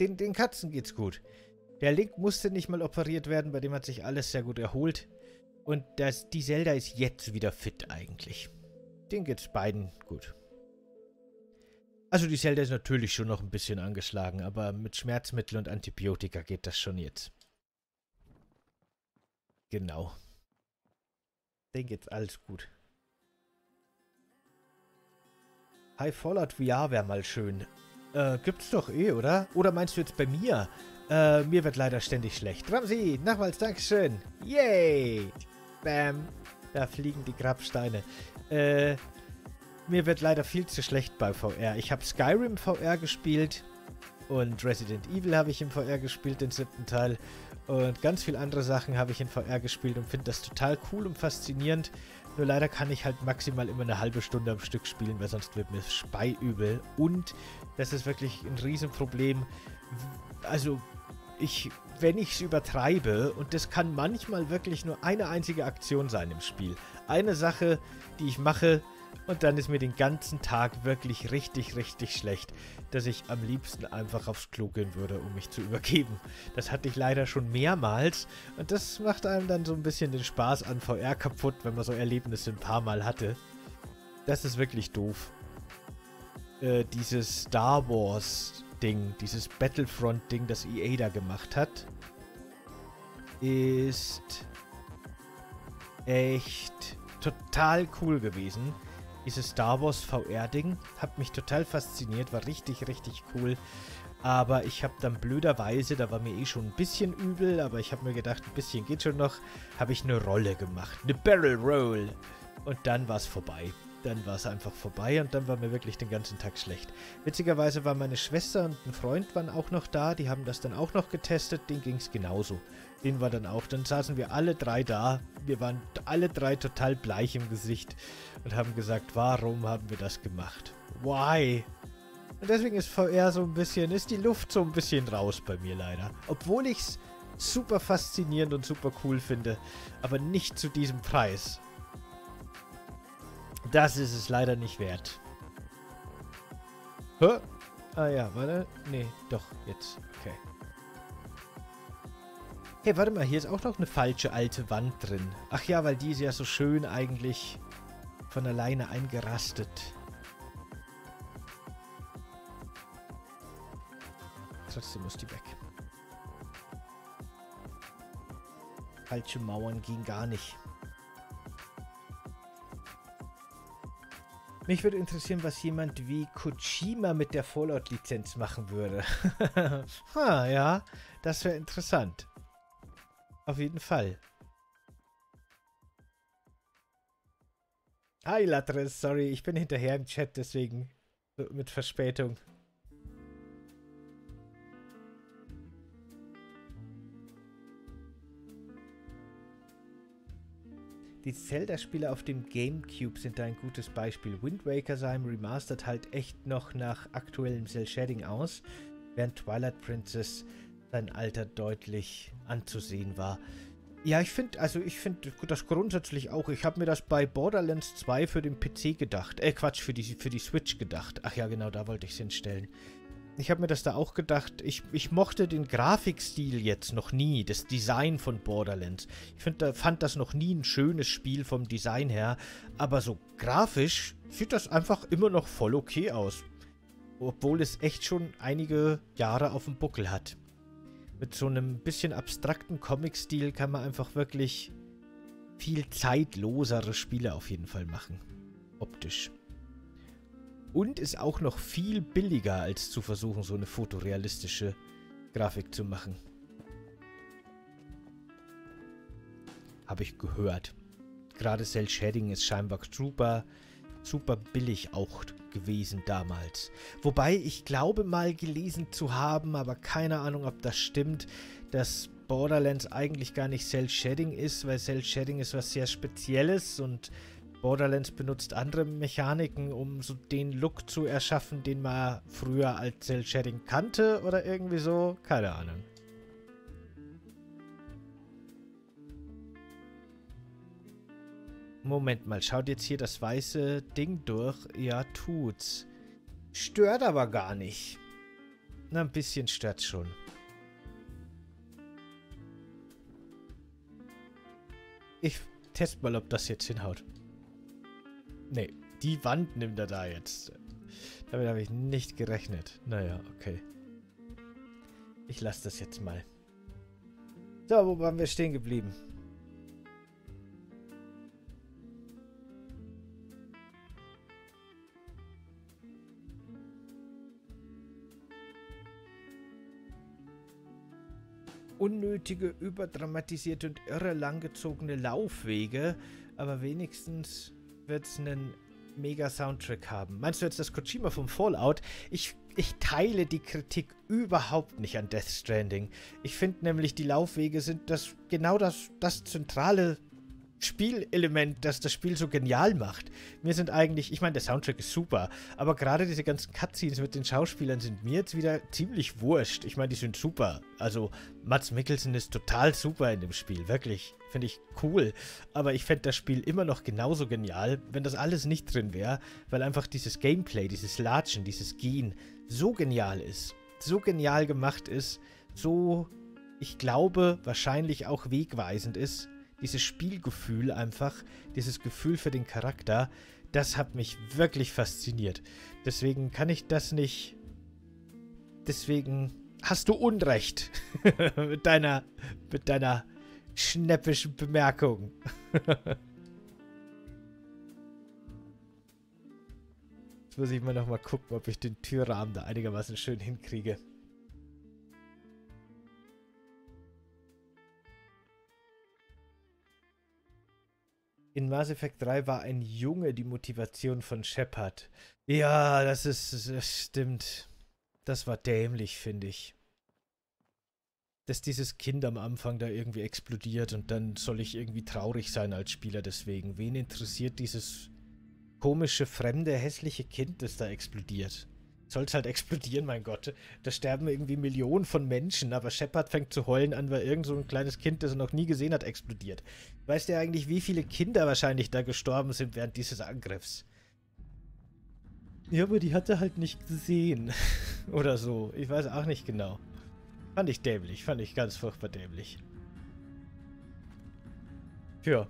Den Katzen geht's gut. Der Link musste nicht mal operiert werden, bei dem hat sich alles sehr gut erholt. Und die Zelda ist jetzt wieder fit eigentlich. Denen geht's beiden gut. Also die Zelda ist natürlich schon noch ein bisschen angeschlagen, aber mit Schmerzmittel und Antibiotika geht das schon jetzt. Genau. Denen geht's alles gut. Hi, Fallout VR wäre mal schön. Gibt's doch oder? Oder meinst du jetzt bei mir? Mir wird leider ständig schlecht. Ramsi, nochmals Dankeschön. Yay! Bam. Da fliegen die Grabsteine. Mir wird leider viel zu schlecht bei VR. Ich habe Skyrim VR gespielt und Resident Evil habe ich im VR gespielt, den 7. Teil. Und ganz viele andere Sachen habe ich in VR gespielt und finde das total cool und faszinierend. Nur leider kann ich halt maximal immer eine halbe Stunde am Stück spielen, weil sonst wird mir speiübel. Und das ist wirklich ein Riesenproblem. Also, wenn ich es übertreibe, und das kann manchmal wirklich nur eine einzige Aktion sein im Spiel. Eine Sache, die ich mache, und dann ist mir den ganzen Tag wirklich richtig, richtig schlecht, dass ich am liebsten einfach aufs Klo gehen würde, um mich zu übergeben. Das hatte ich leider schon mehrmals und das macht einem dann so ein bisschen den Spaß an VR kaputt, wenn man so Erlebnisse ein paar Mal hatte. Das ist wirklich doof. Dieses Star Wars Ding, dieses Battlefront Ding, das EA da gemacht hat, ist echt total cool gewesen. Dieses Star Wars VR-Ding hat mich total fasziniert, war richtig, richtig cool. Aber ich habe dann blöderweise, da war mir eh schon ein bisschen übel, aber ich habe mir gedacht, ein bisschen geht schon noch, habe ich eine Rolle gemacht, eine Barrel Roll. Und dann war es vorbei. Dann war es einfach vorbei und dann war mir wirklich den ganzen Tag schlecht. Witzigerweise war meine Schwester und ein Freund waren auch noch da, die haben das dann auch noch getestet, denen ging es genauso. Den war dann auch, dann saßen wir alle drei da, wir waren alle drei total bleich im Gesicht und haben gesagt, warum haben wir das gemacht? Why? Und deswegen ist VR so ein bisschen, ist die Luft so ein bisschen raus bei mir leider. Obwohl ich es super faszinierend und super cool finde, aber nicht zu diesem Preis. Das ist es leider nicht wert. Hä? Ah ja, warte. Nee, doch, jetzt. Okay. Hey, warte mal, hier ist auch noch eine falsche alte Wand drin. Ach ja, weil die ist ja so schön eigentlich von alleine eingerastet. Trotzdem muss die weg. Falsche Mauern gehen gar nicht. Mich würde interessieren, was jemand wie Kojima mit der Fallout-Lizenz machen würde. Ja, das wäre interessant. Auf jeden Fall. Hi Latres, sorry, ich bin hinterher im Chat, deswegen mit Verspätung. Die Zelda-Spiele auf dem Gamecube sind da ein gutes Beispiel. Wind Waker sah im Remastered halt echt noch nach aktuellem Cel-Shading aus, während Twilight Princess sein Alter deutlich anzusehen war. Ja, ich finde das grundsätzlich auch. Ich habe mir das bei Borderlands 2 für den PC gedacht. Quatsch, für die Switch gedacht. Ach ja, genau, da wollte ich es hinstellen. Ich habe mir das da auch gedacht. Ich mochte den Grafikstil jetzt noch nie, das Design von Borderlands. Fand das noch nie ein schönes Spiel vom Design her. Aber so grafisch sieht das einfach immer noch voll okay aus. Obwohl es echt schon einige Jahre auf dem Buckel hat. Mit so einem bisschen abstrakten Comic-Stil kann man einfach wirklich viel zeitlosere Spiele auf jeden Fall machen. Optisch. Und ist auch noch viel billiger, als zu versuchen, so eine fotorealistische Grafik zu machen. Habe ich gehört. Gerade Cel-Shading ist scheinbar super billig auch gewesen damals. Wobei ich glaube mal gelesen zu haben, aber keine Ahnung, ob das stimmt, dass Borderlands eigentlich gar nicht Cel-Shading ist, weil Cel-Shading ist was sehr Spezielles und Borderlands benutzt andere Mechaniken, um so den Look zu erschaffen, den man früher als Cel-Shading kannte oder irgendwie so. Keine Ahnung. Moment mal, schaut jetzt hier das weiße Ding durch? Ja, tut's. Stört aber gar nicht. Na, ein bisschen stört's schon. Ich teste mal, ob das jetzt hinhaut. Nee, die Wand nimmt er da jetzt. Damit habe ich nicht gerechnet. Naja, okay. Ich lasse das jetzt mal. So, wo waren wir stehen geblieben? Unnötige, überdramatisierte und irre langgezogene Laufwege, aber wenigstens wird es einen Mega-Soundtrack haben. Meinst du jetzt das Kojima vom Fallout? Ich teile die Kritik überhaupt nicht an Death Stranding. Ich finde nämlich, die Laufwege sind genau das zentrale Spielelement, das das Spiel so genial macht. Mir sind eigentlich, ich meine, der Soundtrack ist super, aber gerade diese ganzen Cutscenes mit den Schauspielern sind mir jetzt wieder ziemlich wurscht. Ich meine, die sind super. Also, Mads Mikkelsen ist total super in dem Spiel, wirklich. Finde ich cool. Aber ich fände das Spiel immer noch genauso genial, wenn das alles nicht drin wäre, weil einfach dieses Gameplay, dieses Latschen, dieses Gehen so genial ist. So genial gemacht ist. So, ich glaube, wahrscheinlich auch wegweisend ist. Dieses Spielgefühl einfach, dieses Gefühl für den Charakter, das hat mich wirklich fasziniert. Deswegen kann ich das nicht... Deswegen hast du Unrecht mit deiner schnäppischen Bemerkung. Jetzt muss ich mal nochmal gucken, ob ich den Türrahmen da einigermaßen schön hinkriege. In Mass Effect 3 war ein Junge die Motivation von Shepard. Ja, das stimmt. Das war dämlich, finde ich. Dass dieses Kind am Anfang da irgendwie explodiert und dann soll ich irgendwie traurig sein als Spieler deswegen. Wen interessiert dieses komische, fremde, hässliche Kind, das da explodiert? Soll es halt explodieren, mein Gott. Da sterben irgendwie Millionen von Menschen, aber Shepard fängt zu heulen an, weil irgend so ein kleines Kind, das er noch nie gesehen hat, explodiert. Weißt du eigentlich, wie viele Kinder wahrscheinlich da gestorben sind während dieses Angriffs? Ja, aber die hat er halt nicht gesehen. Oder so. Ich weiß auch nicht genau. Fand ich dämlich. Fand ich ganz furchtbar dämlich. Ja.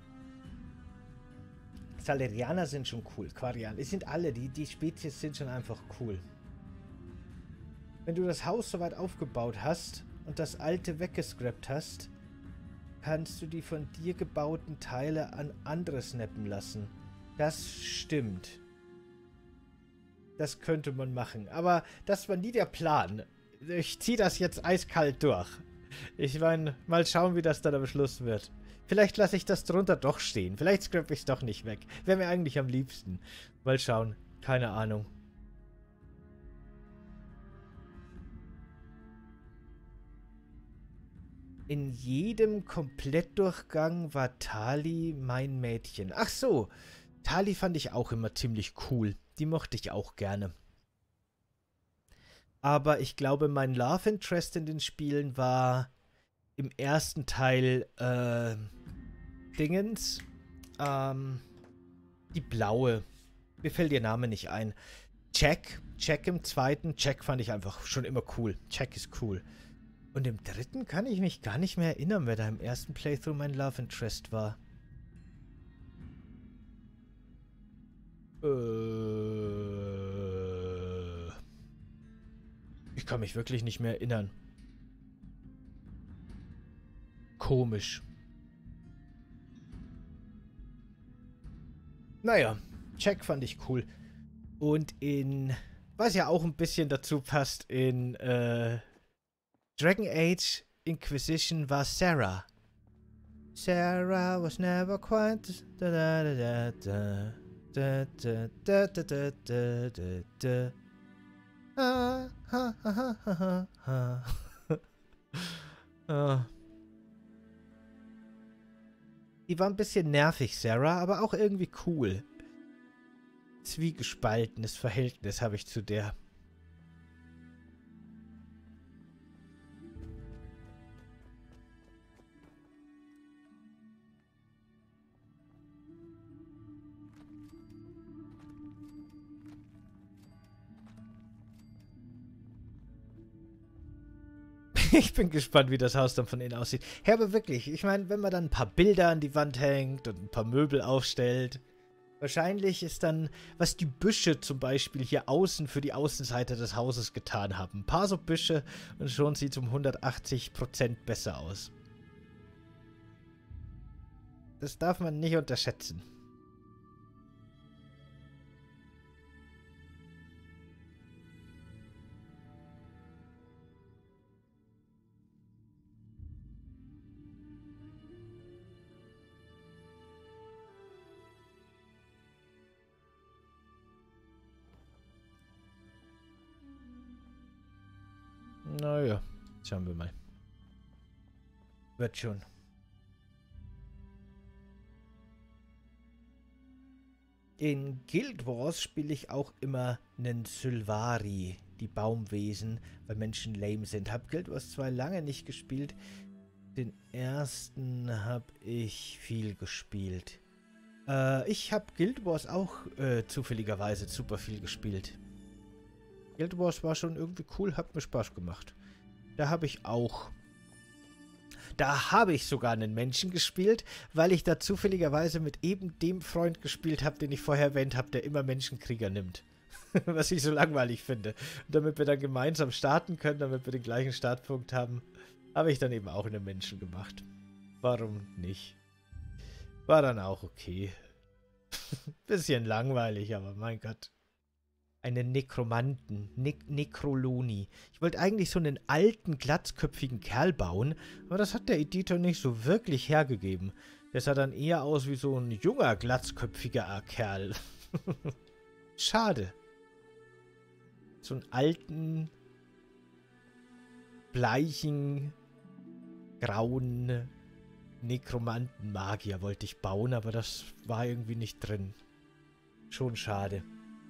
Salerianer sind schon cool. Quarianer. Es sind alle. Die Spezies sind schon einfach cool. Wenn du das Haus soweit aufgebaut hast und das alte weggescrapt hast, kannst du die von dir gebauten Teile an andere snappen lassen. Das stimmt. Das könnte man machen. Aber das war nie der Plan. Ich ziehe das jetzt eiskalt durch. Ich meine, mal schauen, wie das dann am Schluss wird. Vielleicht lasse ich das drunter doch stehen. Vielleicht scrape ich es doch nicht weg. Wäre mir eigentlich am liebsten. Mal schauen. Keine Ahnung. In jedem Komplettdurchgang war Tali mein Mädchen. Ach so. Tali fand ich auch immer ziemlich cool. Die mochte ich auch gerne. Aber ich glaube, mein Love Interest in den Spielen war im ersten Teil, Dingens. Die blaue. Mir fällt ihr Name nicht ein. Jack. Jack im zweiten. Jack fand ich einfach schon immer cool. Jack ist cool. Und im dritten kann ich mich gar nicht mehr erinnern, wer da im ersten Playthrough mein Love Interest war. Ich kann mich wirklich nicht mehr erinnern. Komisch. Naja, Jack fand ich cool. Und was ja auch ein bisschen dazu passt, in Dragon Age Inquisition war Sarah. Sarah was never quite... Da, da, da, da, da, da, da, da, da, da, da, da. Ah, ha, ha, ha, ha, ha. Ah. Die war ein bisschen nervig, Sarah, aber auch irgendwie cool. Zwiegespaltenes Verhältnis habe ich zu der. Ich bin gespannt, wie das Haus dann von innen aussieht. Ja, aber wirklich, ich meine, wenn man dann ein paar Bilder an die Wand hängt und ein paar Möbel aufstellt, wahrscheinlich ist dann, was die Büsche zum Beispiel hier außen für die Außenseite des Hauses getan haben. Ein paar so Büsche und schon sieht es um 180% besser aus. Das darf man nicht unterschätzen. Naja, schauen wir mal. Wird schon. In Guild Wars spiele ich auch immer einen Sylvari, die Baumwesen, weil Menschen lame sind. Hab Guild Wars 2 lange nicht gespielt. Den ersten habe ich viel gespielt. Ich habe Guild Wars auch zufälligerweise super viel gespielt. Guild Wars war schon irgendwie cool, hat mir Spaß gemacht. Da habe ich sogar einen Menschen gespielt, weil ich da zufälligerweise mit eben dem Freund gespielt habe, den ich vorher erwähnt habe, der immer Menschenkrieger nimmt. Was ich so langweilig finde. Und damit wir dann gemeinsam starten können, damit wir den gleichen Startpunkt haben, habe ich dann eben auch einen Menschen gemacht. Warum nicht? War dann auch okay. Bisschen langweilig, aber mein Gott. Einen Nekromanten, Nekroloni. Ich wollte eigentlich so einen alten, glatzköpfigen Kerl bauen, aber das hat der Editor nicht so wirklich hergegeben. Der sah dann eher aus wie so ein junger, glatzköpfiger Kerl. Schade. So einen alten, bleichen, grauen Nekromanten-Magier wollte ich bauen, aber das war irgendwie nicht drin. Schon schade.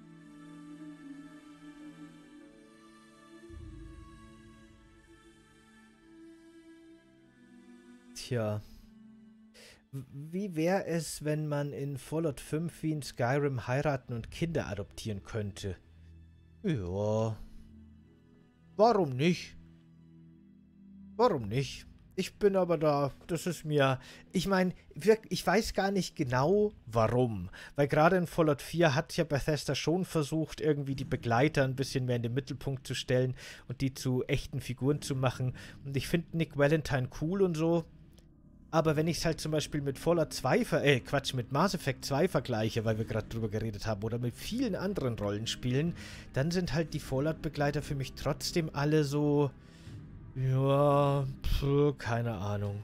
Tja. Wie wäre es, wenn man in Fallout 5 wie in Skyrim heiraten und Kinder adoptieren könnte? Ja. Warum nicht? Warum nicht? Ich bin aber da, das ist mir... Ich meine, ich weiß gar nicht genau, warum. Weil gerade in Fallout 4 hat ja Bethesda schon versucht, irgendwie die Begleiter ein bisschen mehr in den Mittelpunkt zu stellen und die zu echten Figuren zu machen. Und ich finde Nick Valentine cool und so. Aber wenn ich es halt zum Beispiel mit Fallout 2, mit Mass Effect 2 vergleiche, weil wir gerade drüber geredet haben, oder mit vielen anderen Rollenspielen, dann sind halt die Fallout-Begleiter für mich trotzdem alle so, ja, keine Ahnung.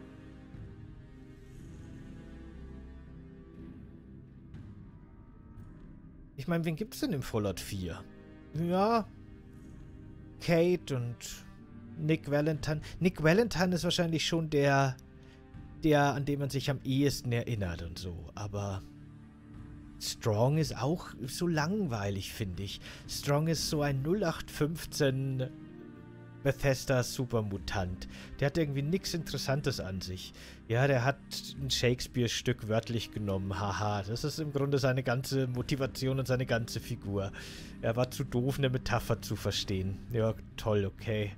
Ich meine, wen gibt's denn im Fallout 4? Ja, Kate und Nick Valentine. Nick Valentine ist wahrscheinlich schon der, an den man sich am ehesten erinnert und so. Aber Strong ist auch so langweilig, finde ich. Strong ist so ein 0815 Bethesda Supermutant. Der hat irgendwie nichts Interessantes an sich. Ja, der hat ein Shakespeare-Stück wörtlich genommen. Haha, das ist im Grunde seine ganze Motivation und seine ganze Figur. Er war zu doof, eine Metapher zu verstehen. Ja, toll, okay.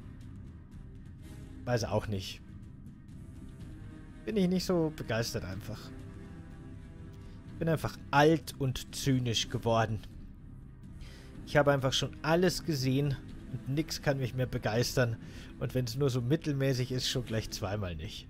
Weiß auch nicht. Bin ich nicht so begeistert einfach. Bin einfach alt und zynisch geworden. Ich habe einfach schon alles gesehen und nichts kann mich mehr begeistern. Und wenn es nur so mittelmäßig ist, schon gleich zweimal nicht.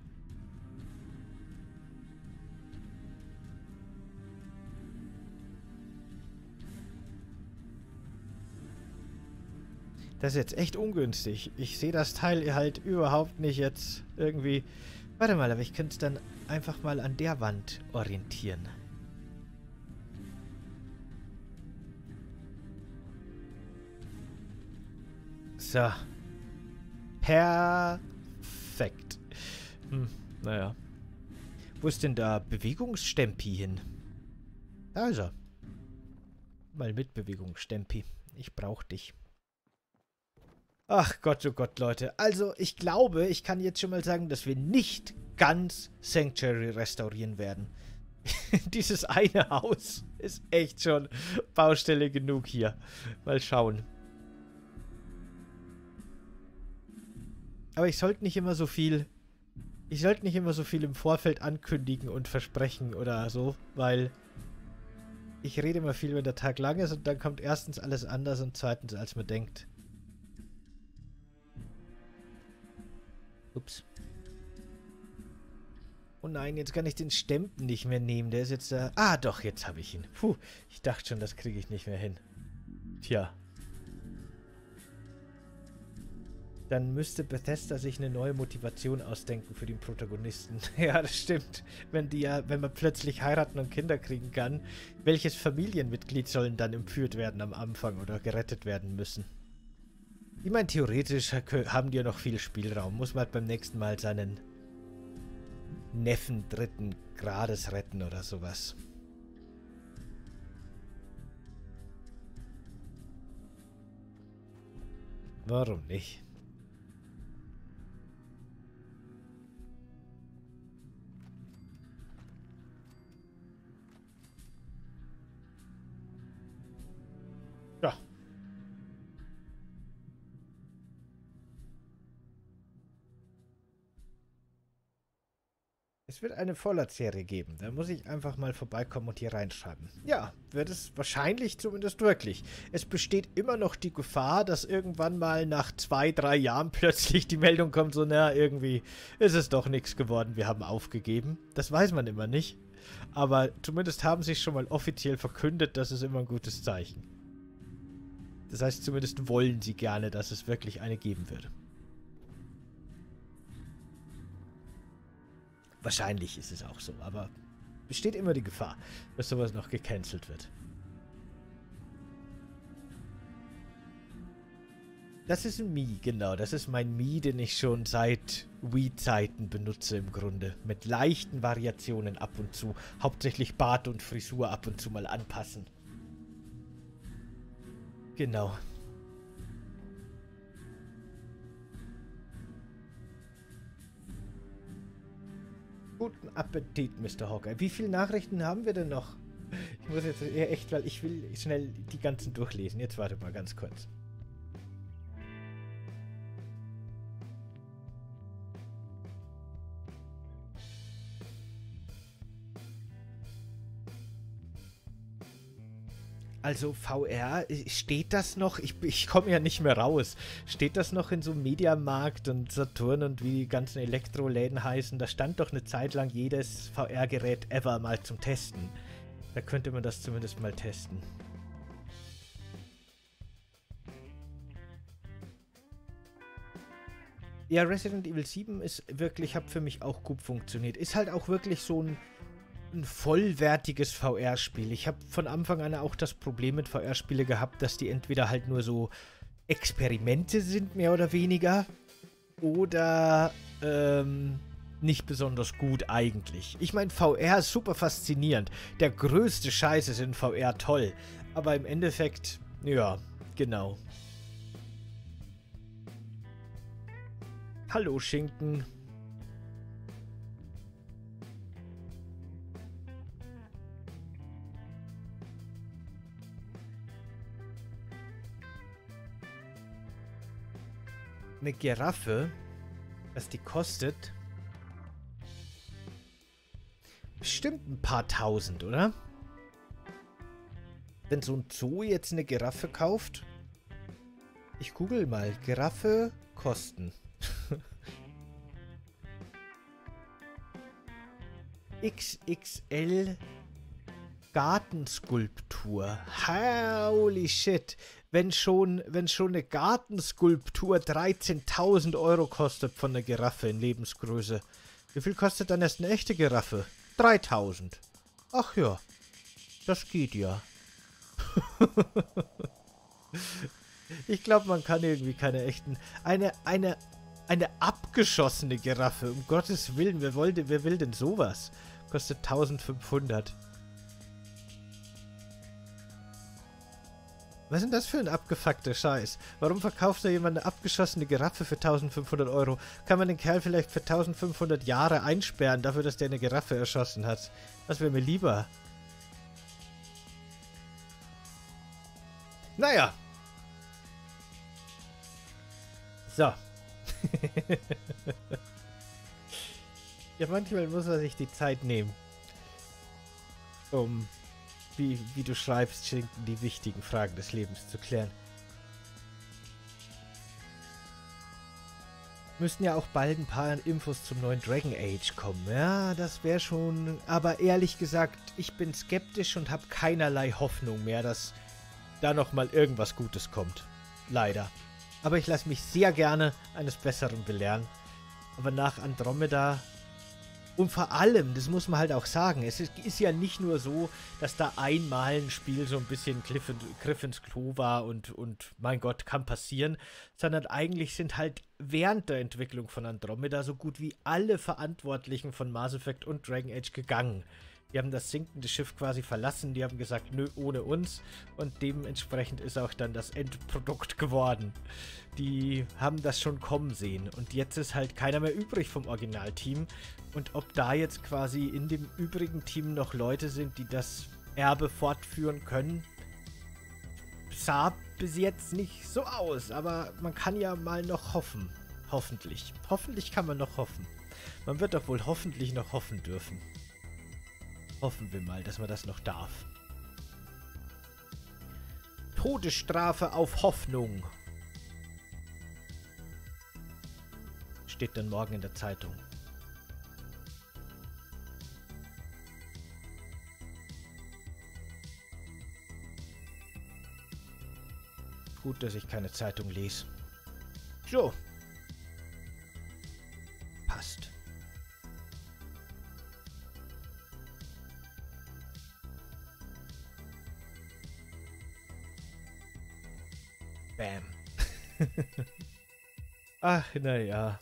Das ist jetzt echt ungünstig. Ich sehe das Teil halt überhaupt nicht jetzt irgendwie... Warte mal, aber ich könnte es dann einfach mal an der Wand orientieren. So. Perfekt. Naja. Wo ist denn da Bewegungsstempi hin? Da ist er. Mal mit Bewegungsstempi. Ich brauche dich. Ach Gott, oh Gott, Leute. Also, ich glaube, ich kann jetzt schon mal sagen, dass wir nicht ganz Sanctuary restaurieren werden. Dieses eine Haus ist echt schon Baustelle genug hier. Mal schauen. Aber ich sollte nicht immer so viel... Ich sollte nicht immer so viel im Vorfeld ankündigen und versprechen oder so, weil ich rede immer viel, wenn der Tag lang ist und dann kommt erstens alles anders und zweitens, als man denkt. Ups. Oh nein, jetzt kann ich den Stempen nicht mehr nehmen. Der ist jetzt da... Ah, doch, jetzt habe ich ihn. Puh, ich dachte schon, das kriege ich nicht mehr hin. Tja. Dann müsste Bethesda sich eine neue Motivation ausdenken für den Protagonisten. Ja, das stimmt. Wenn man plötzlich heiraten und Kinder kriegen kann, welches Familienmitglied sollen dann entführt werden am Anfang oder gerettet werden müssen? Ich meine, theoretisch haben die ja noch viel Spielraum. Muss man halt beim nächsten Mal seinen Neffen dritten Grades retten oder sowas. Warum nicht? Ja. Es wird eine Fallout-Serie geben. Da muss ich einfach mal vorbeikommen und hier reinschreiben. Ja, wird es wahrscheinlich zumindest wirklich. Es besteht immer noch die Gefahr, dass irgendwann mal nach 2, 3 Jahren plötzlich die Meldung kommt, so, na, irgendwie ist es doch nichts geworden, wir haben aufgegeben. Das weiß man immer nicht. Aber zumindest haben sie schon mal offiziell verkündet, das ist immer ein gutes Zeichen. Das heißt, zumindest wollen sie gerne, dass es wirklich eine geben wird. Wahrscheinlich ist es auch so, aber besteht immer die Gefahr, dass sowas noch gecancelt wird. Das ist ein Mii, genau. Das ist mein Mii, den ich schon seit Wii-Zeiten benutze im Grunde. Mit leichten Variationen ab und zu. Hauptsächlich Bart und Frisur ab und zu mal anpassen. Genau. Guten Appetit, Mr. Hawkeye. Wie viele Nachrichten haben wir denn noch? Ich muss jetzt echt, weil ich will schnell die ganzen durchlesen. Jetzt warte mal ganz kurz. Also VR, steht das noch? Ich komme ja nicht mehr raus. Steht das noch in so Mediamarkt und Saturn und wie die ganzen Elektroläden heißen? Da stand doch eine Zeit lang jedes VR-Gerät ever mal zum Testen. Da könnte man das zumindest mal testen. Ja, Resident Evil 7 ist wirklich, hat für mich auch gut funktioniert. Ist halt auch wirklich so ein vollwertiges VR-Spiel. Ich habe von Anfang an auch das Problem mit VR-Spiele gehabt, dass die entweder halt nur so Experimente sind, mehr oder weniger, oder nicht besonders gut eigentlich. Ich meine, VR ist super faszinierend. Der größte Scheiß ist in VR toll. Aber im Endeffekt, ja, genau. Hallo, Schinken. Eine Giraffe, was die kostet, bestimmt ein paar tausend, oder? Wenn so ein Zoo jetzt eine Giraffe kauft? Ich google mal. Giraffe kosten. XXL Gartenskulptur. Holy shit. Wenn schon eine Gartenskulptur 13.000 Euro kostet von der Giraffe in Lebensgröße. Wie viel kostet dann erst eine echte Giraffe? 3.000. Ach ja. Das geht ja. Ich glaube, man kann irgendwie keine echten... Eine abgeschossene Giraffe, um Gottes Willen, wer will denn sowas? Kostet 1.500. Was ist denn das für ein abgefuckter Scheiß? Warum verkauft da jemand eine abgeschossene Giraffe für 1.500 Euro? Kann man den Kerl vielleicht für 1.500 Jahre einsperren, dafür, dass der eine Giraffe erschossen hat? Das wäre mir lieber. Naja. So. Ja, manchmal muss man sich die Zeit nehmen, um, wie du schreibst, Schinken, die wichtigen Fragen des Lebens zu klären. Müssten ja auch bald ein paar Infos zum neuen Dragon Age kommen. Ja, das wäre schon... Aber ehrlich gesagt, ich bin skeptisch und habe keinerlei Hoffnung mehr, dass da nochmal irgendwas Gutes kommt. Leider. Aber ich lasse mich sehr gerne eines Besseren belehren. Aber nach Andromeda... Und vor allem, das muss man halt auch sagen, es ist ja nicht nur so, dass da einmal ein Spiel so ein bisschen Griff ins Klo war und mein Gott, kann passieren, sondern eigentlich sind halt während der Entwicklung von Andromeda so gut wie alle Verantwortlichen von Mass Effect und Dragon Age gegangen. Die haben das sinkende Schiff quasi verlassen, die haben gesagt, nö, ohne uns, und dementsprechend ist auch dann das Endprodukt geworden. Die haben das schon kommen sehen und jetzt ist halt keiner mehr übrig vom Originalteam. Und ob da jetzt quasi in dem übrigen Team noch Leute sind, die das Erbe fortführen können, sah bis jetzt nicht so aus. Aber man kann ja mal noch hoffen. Hoffentlich. Hoffentlich kann man noch hoffen. Man wird doch wohl hoffentlich noch hoffen dürfen. Hoffen wir mal, dass man das noch darf. Todesstrafe auf Hoffnung. Steht dann morgen in der Zeitung. Gut, dass ich keine Zeitung lese. So. Passt. Bam. Ach, naja.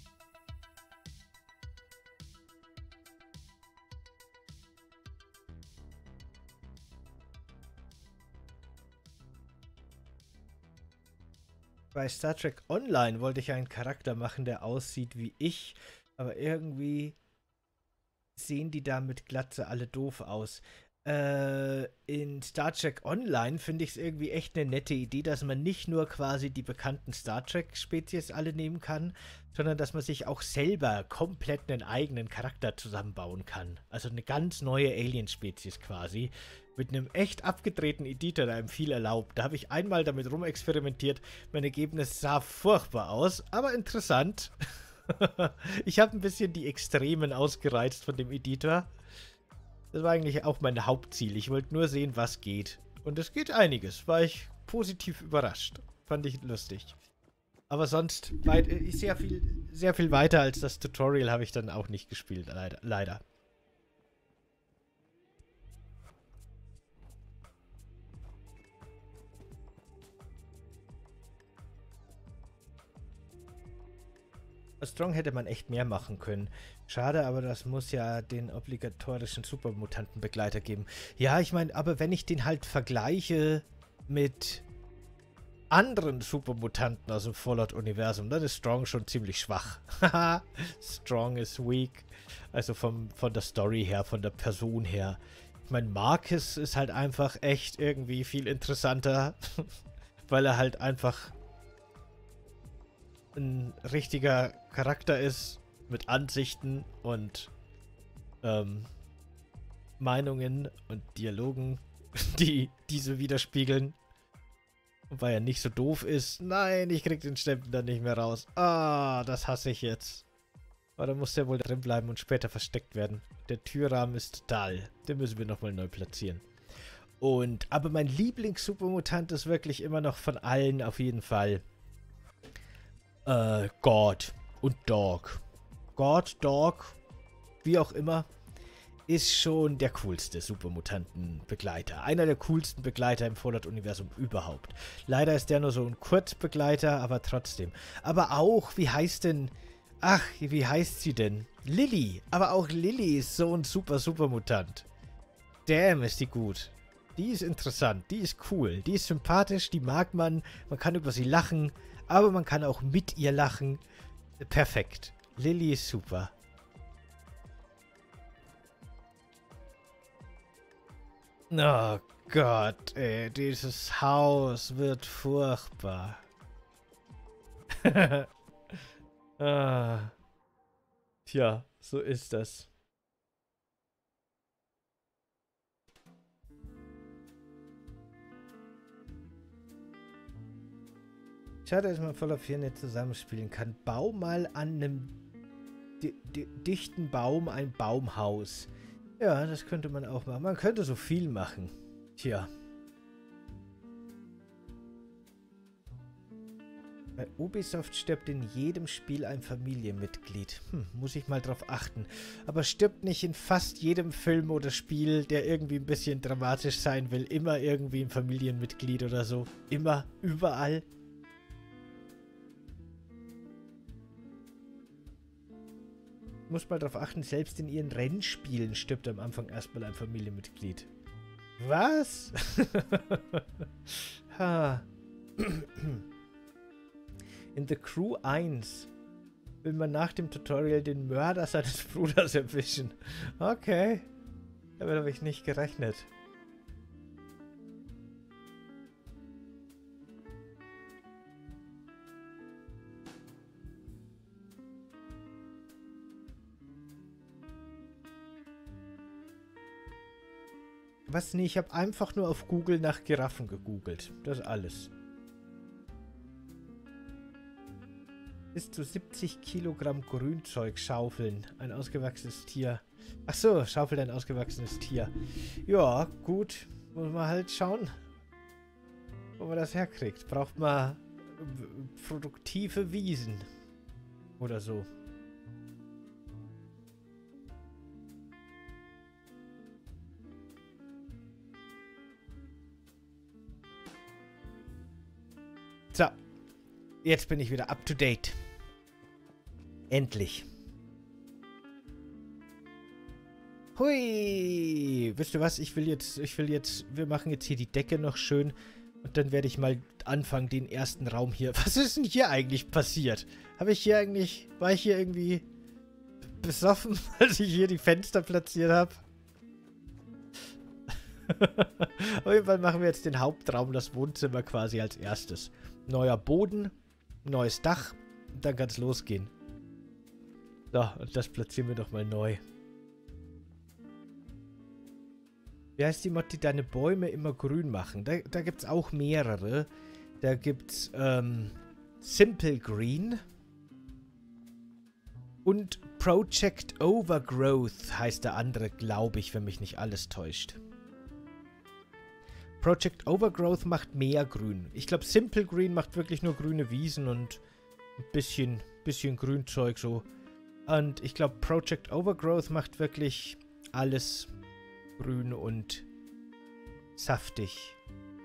Bei Star Trek Online wollte ich einen Charakter machen, der aussieht wie ich, aber irgendwie sehen die da mit Glatze alle doof aus. In Star Trek Online finde ich es irgendwie echt eine nette Idee, dass man nicht nur quasi die bekannten Star Trek-Spezies alle nehmen kann, sondern dass man sich auch selber komplett einen eigenen Charakter zusammenbauen kann. Also eine ganz neue Alien-Spezies quasi. Mit einem echt abgedrehten Editor, der einem viel erlaubt. Da habe ich einmal damit rumexperimentiert. Mein Ergebnis sah furchtbar aus, aber interessant. Ich habe ein bisschen die Extremen ausgereizt von dem Editor. Das war eigentlich auch mein Hauptziel. Ich wollte nur sehen, was geht. Und es geht einiges. War ich positiv überrascht. Fand ich lustig. Aber sonst sehr viel weiter als das Tutorial habe ich dann auch nicht gespielt. Leider. Strong hätte man echt mehr machen können. Schade, aber das muss ja den obligatorischen Supermutantenbegleiter geben. Ja, ich meine, aber wenn ich den halt vergleiche mit anderen Supermutanten aus dem Fallout-Universum, dann ist Strong schon ziemlich schwach. Haha, Strong ist weak. Also von der Story her, von der Person her. Ich meine, Marcus ist halt einfach echt irgendwie viel interessanter, weil er halt einfach ein richtiger Charakter ist mit Ansichten und Meinungen und Dialogen, die diese widerspiegeln. Und weil er nicht so doof ist. Nein, ich krieg den Stempel dann nicht mehr raus. Ah, das hasse ich jetzt. Aber da muss der wohl drin bleiben und später versteckt werden. Der Türrahmen ist total. Den müssen wir nochmal neu platzieren. Aber mein Lieblings-Supermutant ist wirklich immer noch von allen auf jeden Fall God und Dog. God, Dog, wie auch immer, ist schon der coolste Supermutanten-Begleiter. Einer der coolsten Begleiter im Fallout-Universum überhaupt. Leider ist der nur so ein Kurzbegleiter, aber trotzdem. Aber auch, wie heißt sie denn? Lilly. Aber auch Lilly ist so ein Supermutant. Damn, ist die gut. Die ist interessant, die ist cool, die ist sympathisch, die mag man kann über sie lachen, aber man kann auch mit ihr lachen. Perfekt. Lilly ist super. Oh Gott, ey, dieses Haus wird furchtbar. Ah, tja, so ist das. Schade, dass man Fallout 4 nicht zusammenspielen kann. Bau mal an einem dichten Baum ein Baumhaus. Ja, das könnte man auch machen. Man könnte so viel machen. Tja. Bei Ubisoft stirbt in jedem Spiel ein Familienmitglied. Muss ich mal drauf achten. Aber stirbt nicht in fast jedem Film oder Spiel, der irgendwie ein bisschen dramatisch sein will, immer irgendwie ein Familienmitglied oder so. Immer, überall. Muss mal drauf achten, selbst in ihren Rennspielen stirbt am Anfang erstmal ein Familienmitglied. Was? Ha. In The Crew 1 will man nach dem Tutorial den Mörder seines Bruders erwischen. Okay. Damit habe ich nicht gerechnet. Was? Nee, ich habe einfach nur auf Google nach Giraffen gegoogelt. Das ist alles. Bis zu 70 Kilogramm Grünzeug schaufeln. Ein ausgewachsenes Tier. Ach so, schaufelt ein ausgewachsenes Tier. Ja, gut. Muss man halt schauen, wo man das herkriegt. Braucht man produktive Wiesen. Oder so. So. Jetzt bin ich wieder up to date. Endlich. Hui. Wisst ihr was? Wir machen jetzt hier die Decke noch schön. Und dann werde ich mal anfangen, den ersten Raum hier. Was ist denn hier eigentlich passiert? War ich hier irgendwie besoffen, als ich hier die Fenster platziert habe? Auf jeden Fall machen wir jetzt den Hauptraum, das Wohnzimmer quasi als erstes. Neuer Boden, neues Dach und dann kann es losgehen. So, und das platzieren wir doch mal neu. Wie heißt die Mod, die deine Bäume immer grün machen? Da gibt es auch mehrere. Da gibt es Simple Green und Project Overgrowth heißt der andere, glaube ich, wenn mich nicht alles täuscht. Project Overgrowth macht mehr Grün. Ich glaube, Simple Green macht wirklich nur grüne Wiesen und ein bisschen Grünzeug so. Und ich glaube, Project Overgrowth macht wirklich alles grün und saftig.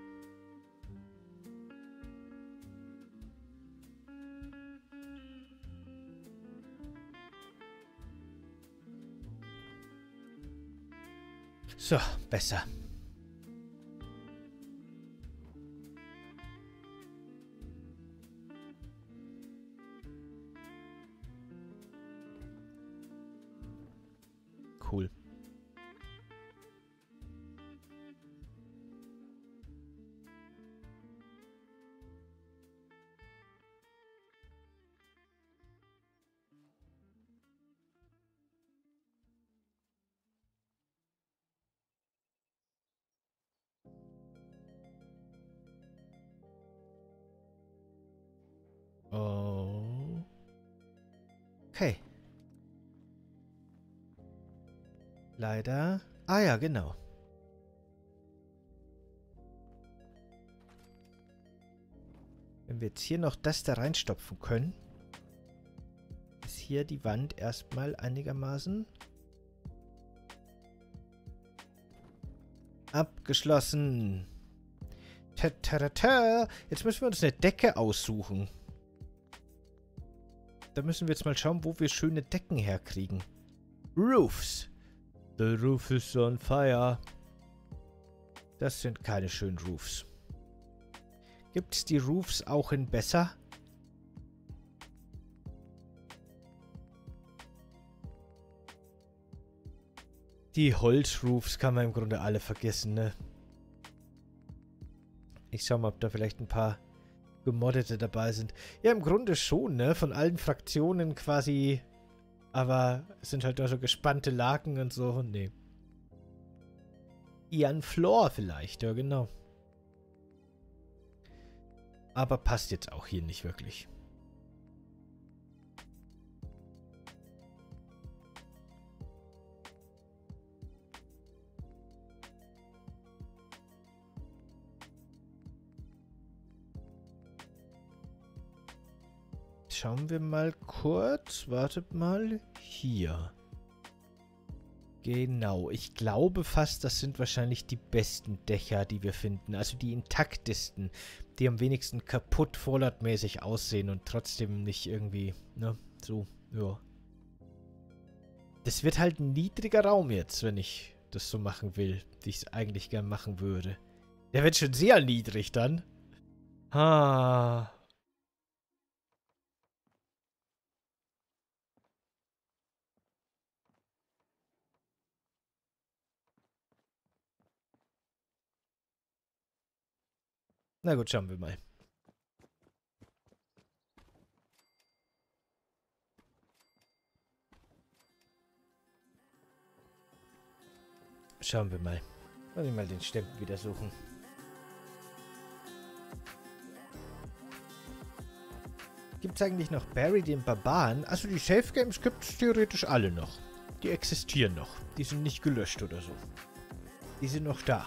So, besser. Cool. Oh. Okay. Leider. Ah ja, genau. Wenn wir jetzt hier noch das da reinstopfen können, ist hier die Wand erstmal einigermaßen abgeschlossen. Ta-ta-ta-ta. Jetzt müssen wir uns eine Decke aussuchen. Da müssen wir jetzt mal schauen, wo wir schöne Decken herkriegen. Roofs. The roof is on fire. Das sind keine schönen Roofs. Gibt es die Roofs auch in besser? Die Holzroofs kann man im Grunde alle vergessen, ne? Ich schau mal, ob da vielleicht ein paar Gemoddete dabei sind. Ja, im Grunde schon, ne? Von allen Fraktionen quasi. Aber es sind halt auch so gespannte Laken und so. Nee. Ian Floor vielleicht, ja genau. Aber passt jetzt auch hier nicht wirklich. Schauen wir mal kurz. Wartet mal. Hier. Genau. Ich glaube fast, das sind wahrscheinlich die besten Dächer, die wir finden. Also die intaktesten. Die am wenigsten kaputt Fallout-mäßig aussehen und trotzdem nicht irgendwie, ne? So, ja. Das wird halt ein niedriger Raum jetzt, wenn ich das so machen will, wie ich es eigentlich gern machen würde. Der wird schon sehr niedrig dann. Ah. Na gut, schauen wir mal. Schauen wir mal. Lass ich mal den Stempel wieder suchen. Gibt es eigentlich noch Barry den Barbaren? Also die Safe Games gibt es theoretisch alle noch. Die existieren noch. Die sind nicht gelöscht oder so. Die sind noch da.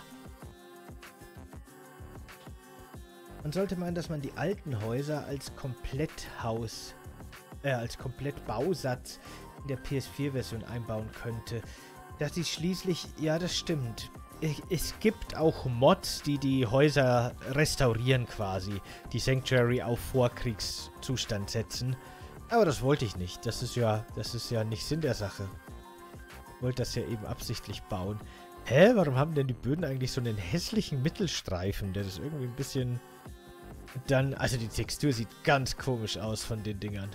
Man sollte meinen, dass man die alten Häuser als Kompletthaus, als Komplettbausatz in der PS4-Version einbauen könnte. Dass sie schließlich, ja, das stimmt. Es gibt auch Mods, die die Häuser restaurieren quasi. Die Sanctuary auf Vorkriegszustand setzen. Aber das wollte ich nicht. Das ist ja nicht Sinn der Sache. Ich wollte das ja eben absichtlich bauen. Hä? Warum haben denn die Böden eigentlich so einen hässlichen Mittelstreifen? Der ist irgendwie ein bisschen... Dann, also die Textur sieht ganz komisch aus von den Dingern.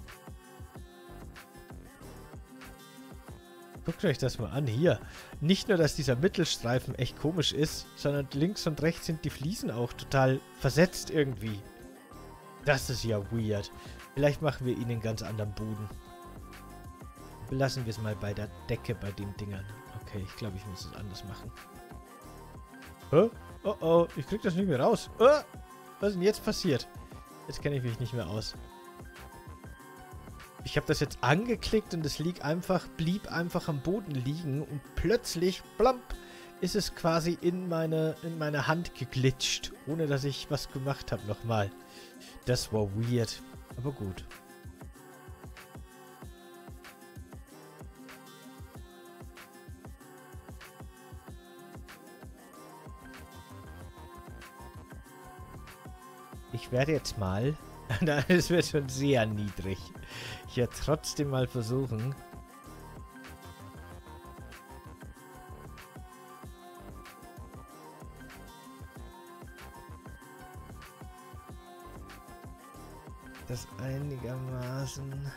Guckt euch das mal an, hier. Nicht nur, dass dieser Mittelstreifen echt komisch ist, sondern links und rechts sind die Fliesen auch total versetzt irgendwie. Das ist ja weird. Vielleicht machen wir ihnen einen ganz anderen Boden. Belassen wir es mal bei der Decke bei den Dingern. Okay, ich glaube, ich muss es anders machen. Hä? Oh oh, ich krieg das nicht mehr raus. Was ist denn jetzt passiert? Jetzt kenne ich mich nicht mehr aus. Ich habe das jetzt angeklickt und es blieb einfach am Boden liegen und plötzlich, plamp, ist es quasi in meine Hand geglitscht, ohne dass ich was gemacht habe nochmal. Das war weird, aber gut. Ich werde jetzt mal... Das wird schon sehr niedrig. Ich werde trotzdem mal versuchen... das einigermaßen...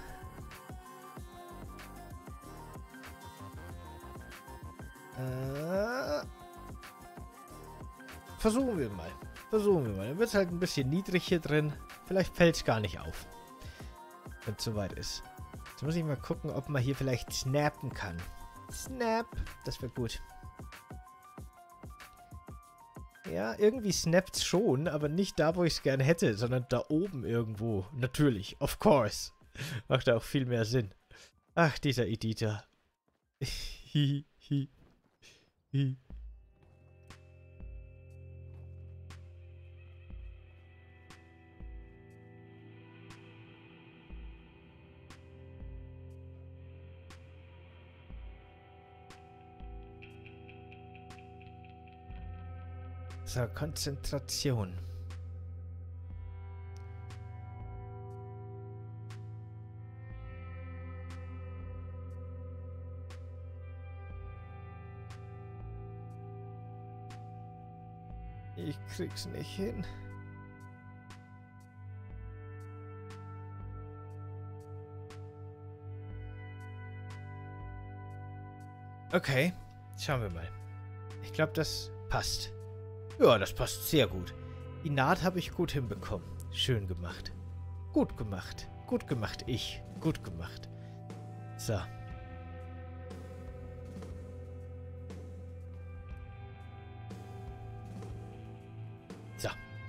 Versuchen wir mal. Dann wird es halt ein bisschen niedrig hier drin. Vielleicht fällt es gar nicht auf. Wenn es soweit ist. Jetzt muss ich mal gucken, ob man hier vielleicht snappen kann. Snap. Das wäre gut. Ja, irgendwie snappt es schon, aber nicht da, wo ich es gerne hätte, sondern da oben irgendwo. Natürlich. Of course. Macht auch viel mehr Sinn. Ach, dieser Editor. So, Konzentration. Ich krieg's nicht hin. Okay, schauen wir mal. Ich glaube, das passt. Ja, das passt sehr gut. Die Naht habe ich gut hinbekommen. Schön gemacht. Gut gemacht. Gut gemacht, ich. Gut gemacht. So. So.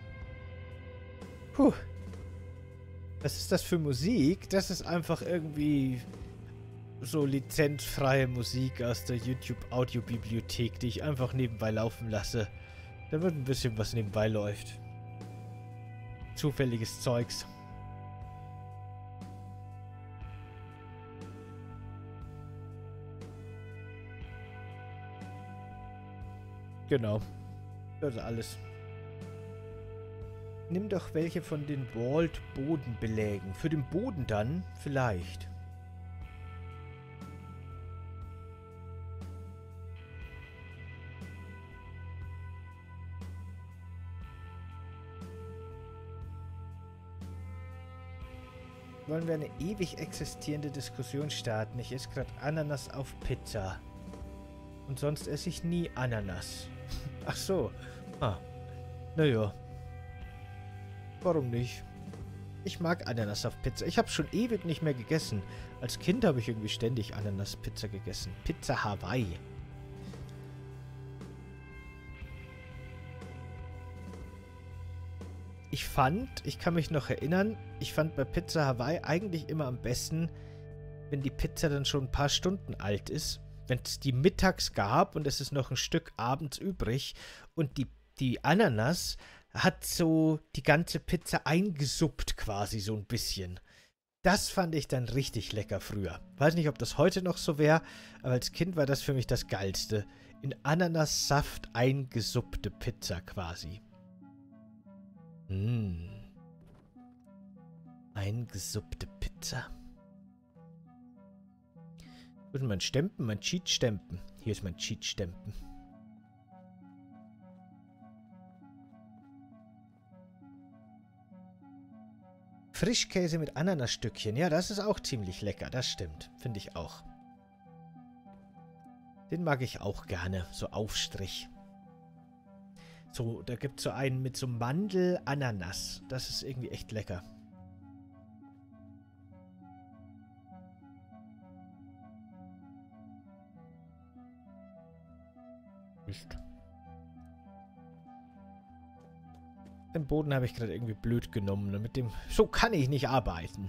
Puh. Was ist das für Musik? Das ist einfach irgendwie so lizenzfreie Musik aus der YouTube-Audiobibliothek, die ich einfach nebenbei laufen lasse. Da wird ein bisschen was nebenbei läuft. Zufälliges Zeugs. Genau. Das ist alles. Nimm doch welche von den Vault-Bodenbelägen. Für den Boden dann vielleicht. Wollen wir eine ewig existierende Diskussion starten? Ich esse gerade Ananas auf Pizza. Und sonst esse ich nie Ananas. Ach so. Ah. Naja. Warum nicht? Ich mag Ananas auf Pizza. Ich habe schon ewig nicht mehr gegessen. Als Kind habe ich irgendwie ständig Ananas-Pizza gegessen. Pizza Hawaii. Ich kann mich noch erinnern, ich fand bei Pizza Hawaii eigentlich immer am besten, wenn die Pizza dann schon ein paar Stunden alt ist. Wenn es die mittags gab und es ist noch ein Stück abends übrig und die Ananas hat so die ganze Pizza eingesuppt quasi so ein bisschen. Das fand ich dann richtig lecker früher. Weiß nicht, ob das heute noch so wäre, aber als Kind war das für mich das Geilste. In Ananassaft eingesuppte Pizza quasi. Eingesuppte Pizza. Wo ist mein Stempen? Mein Cheat-Stempen. Hier ist mein Cheat-Stempen. Frischkäse mit Ananasstückchen. Ja, das ist auch ziemlich lecker. Das stimmt. Finde ich auch. Den mag ich auch gerne. So Aufstrich. So, da gibt es so einen mit so Mandel-Ananas. Das ist irgendwie echt lecker. Mist. Den Boden habe ich gerade irgendwie blöd genommen. Und mit dem... So kann ich nicht arbeiten.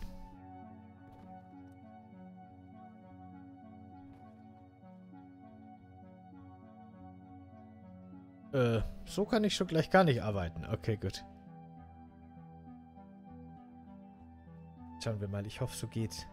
So kann ich schon gleich gar nicht arbeiten. Okay, gut. Schauen wir mal. Ich hoffe, so geht's.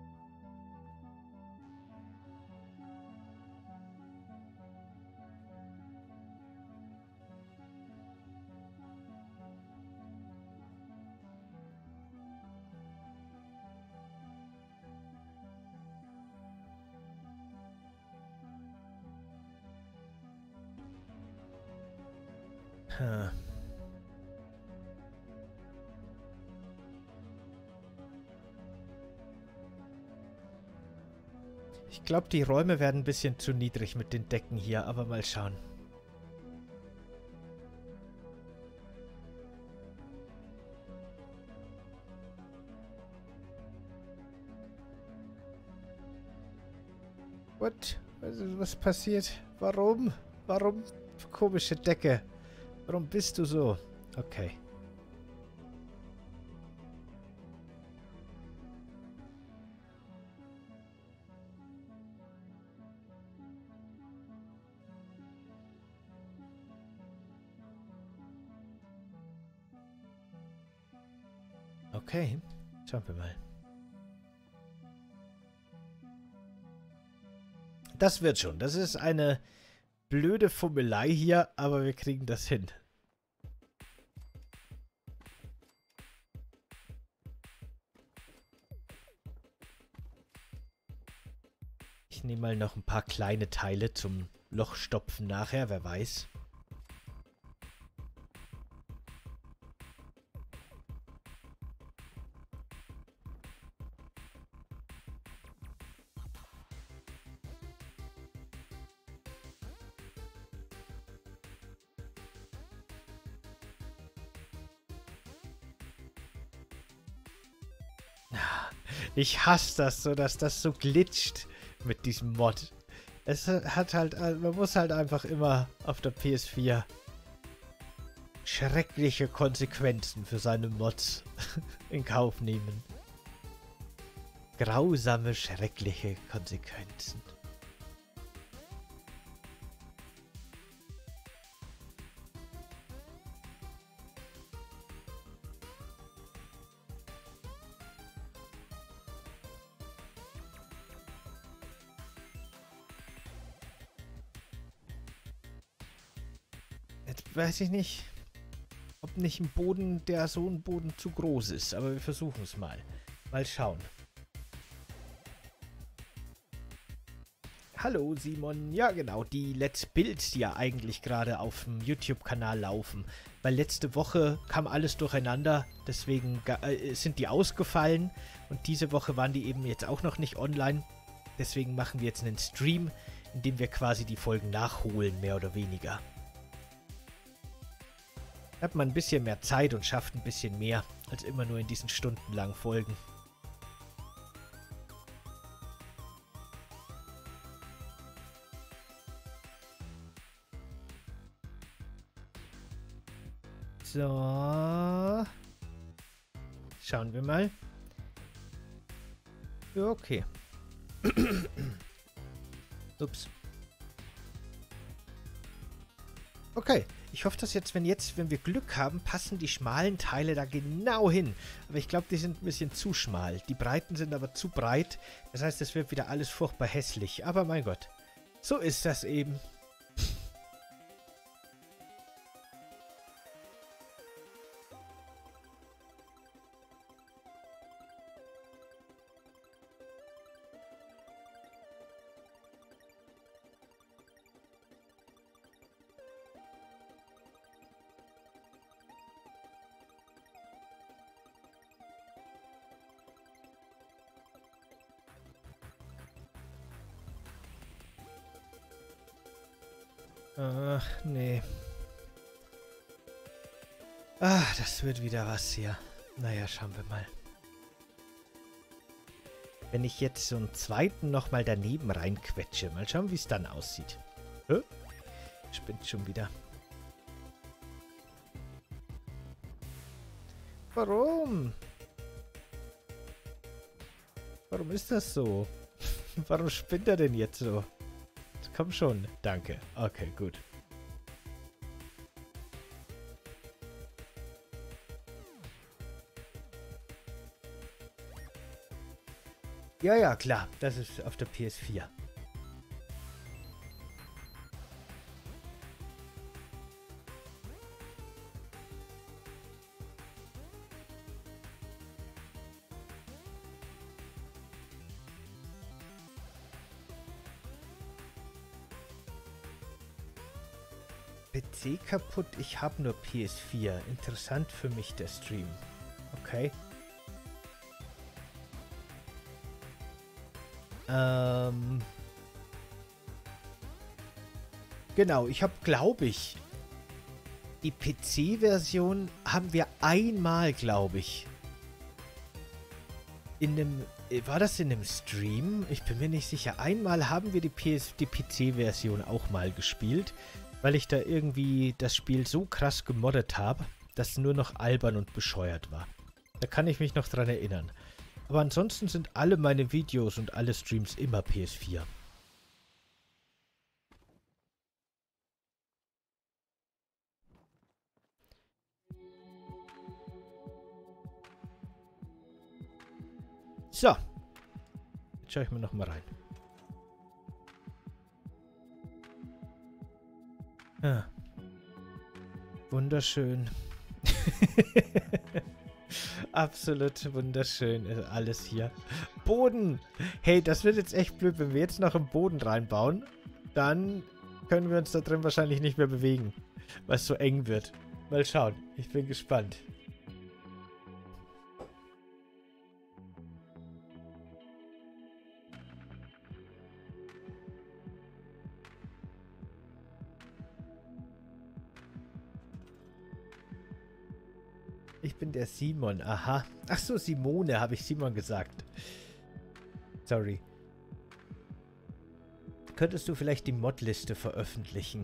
Ich glaube, die Räume werden ein bisschen zu niedrig mit den Decken hier, aber mal schauen. What? Was passiert? Warum? Warum? Komische Decke. Warum bist du so? Okay. Okay. Schauen wir mal. Das wird schon. Das ist eine blöde Fummelei hier, aber wir kriegen das hin. Ich nehme mal noch ein paar kleine Teile zum Lochstopfen nachher, wer weiß. Ich hasse das so, dass das so glitscht mit diesem Mod. Es hat halt, man muss halt einfach immer auf der PS4 schreckliche Konsequenzen für seine Mods in Kauf nehmen. Grausame, schreckliche Konsequenzen. Jetzt weiß ich nicht, ob nicht ein Boden, so ein Boden zu groß ist, aber wir versuchen es mal. Mal schauen. Hallo Simon, ja genau, die Let's Builds, die ja eigentlich gerade auf dem YouTube-Kanal laufen. Weil letzte Woche kam alles durcheinander, deswegen sind die ausgefallen und diese Woche waren die eben jetzt auch noch nicht online. Deswegen machen wir jetzt einen Stream, in dem wir quasi die Folgen nachholen, mehr oder weniger. Da hat man ein bisschen mehr Zeit und schafft ein bisschen mehr, als immer nur in diesen stundenlangen Folgen. So. Schauen wir mal. Ja, okay. Ups. Okay. Ich hoffe, dass wenn wir Glück haben, passen die schmalen Teile da genau hin. Aber ich glaube, die sind ein bisschen zu schmal. Die breiten sind aber zu breit. Das heißt, es wird wieder alles furchtbar hässlich. Aber mein Gott. So ist das eben. Ach, nee. Ach, das wird wieder was hier. Naja, schauen wir mal. Wenn ich jetzt so einen zweiten nochmal daneben reinquetsche. Mal schauen, wie es dann aussieht. Hä? Spinnt schon wieder. Warum? Warum ist das so? Warum spinnt er denn jetzt so? Komm schon. Danke. Okay, gut. Ja, ja, klar. Das ist auf der PS4. PC kaputt, ich habe nur PS4. Interessant für mich der Stream. Okay. Genau, ich habe, glaube ich, die PC-Version haben wir einmal, glaube ich, in einem, war das in einem Stream? Ich bin mir nicht sicher. Einmal haben wir die PC-Version auch mal gespielt, weil ich da irgendwie das Spiel so krass gemoddet habe, dass es nur noch albern und bescheuert war. Da kann ich mich noch dran erinnern. Aber ansonsten sind alle meine Videos und alle Streams immer PS4. So. Jetzt schaue ich mir noch mal rein. Ah. Wunderschön. Absolut wunderschön ist alles hier. Boden! Hey, das wird jetzt echt blöd. Wenn wir jetzt noch einen Boden reinbauen, dann können wir uns da drin wahrscheinlich nicht mehr bewegen, weil es so eng wird. Mal schauen. Ich bin gespannt. Ich bin der Simon, aha. Ach so, Simone, habe ich Simon gesagt. Sorry. Könntest du vielleicht die Modliste veröffentlichen?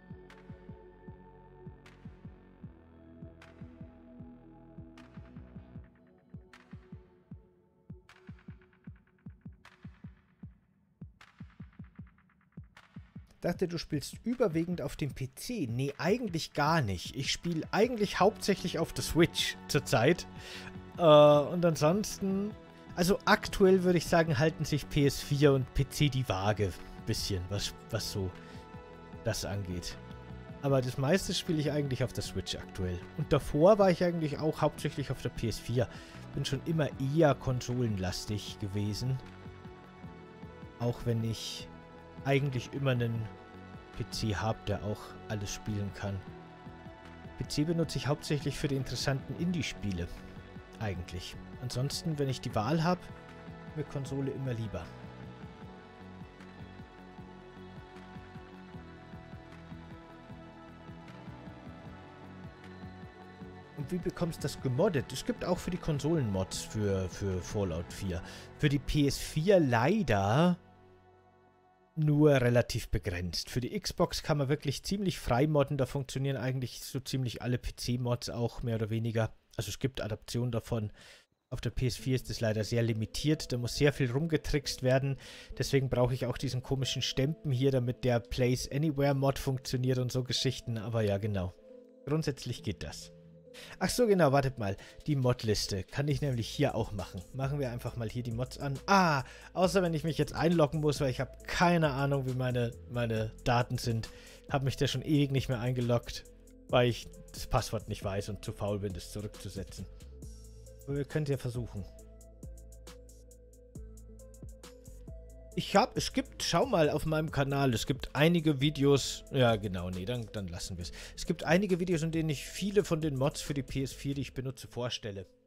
Dachte, du spielst überwiegend auf dem PC. Nee, eigentlich gar nicht. Ich spiele eigentlich hauptsächlich auf der Switch zurzeit. Und ansonsten... Also aktuell würde ich sagen, halten sich PS4 und PC die Waage. Bisschen, was so das angeht. Aber das meiste spiele ich eigentlich auf der Switch aktuell. Und davor war ich eigentlich auch hauptsächlich auf der PS4. Bin schon immer eher konsolenlastig gewesen. Auch wenn ich eigentlich immer einen PC habe, der auch alles spielen kann. PC benutze ich hauptsächlich für die interessanten Indie-Spiele. Eigentlich. Ansonsten, wenn ich die Wahl habe, mir Konsole immer lieber. Und wie bekommst du das gemoddet? Es gibt auch für die Konsolen Mods für Fallout 4. Für die PS4 leider nur relativ begrenzt. Für die Xbox kann man wirklich ziemlich frei modden. Da funktionieren eigentlich so ziemlich alle PC-Mods auch mehr oder weniger. Also es gibt Adaptionen davon. Auf der PS4 ist es leider sehr limitiert. Da muss sehr viel rumgetrickst werden. Deswegen brauche ich auch diesen komischen Stempen hier, damit der Place Anywhere Mod funktioniert und so Geschichten. Aber ja, genau. Grundsätzlich geht das. Ach so, genau, wartet mal. Die Modliste kann ich nämlich hier auch machen. Machen wir einfach mal hier die Mods an. Ah, außer wenn ich mich jetzt einloggen muss, weil ich habe keine Ahnung, wie meine Daten sind. Habe mich da schon ewig nicht mehr eingeloggt, weil ich das Passwort nicht weiß und zu faul bin, das zurückzusetzen. Aber wir können es ja versuchen. Schau mal auf meinem Kanal, es gibt einige Videos, ja genau, nee, dann lassen wir es. Es gibt einige Videos, in denen ich viele von den Mods für die PS4, die ich benutze, vorstelle.